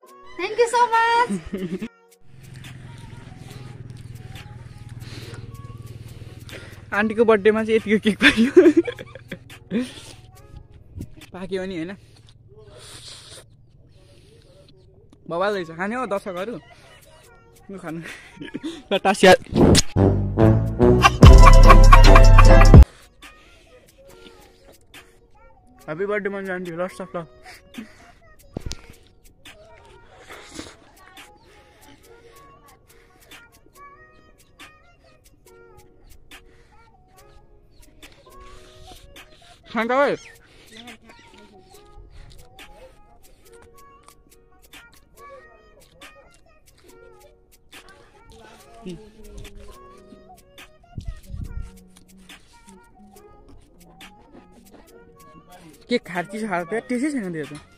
Thank you so much. आन्टीको बर्थडेमा चाहिँ यतिको केक पाइयो। पाक्यो नि होइन बबाल रहेछ खाने हो दर्शकहरू खानु ल टासिया happy birthday Manju aunty lots of love खान्छ भाइ के खार्ची छ खाएर टेस्टै छैन त्यो त